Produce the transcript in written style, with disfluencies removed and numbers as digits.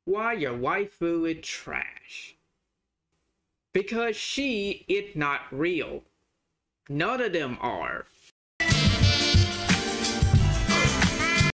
why your waifu is trash. Because she is not real. None of them are.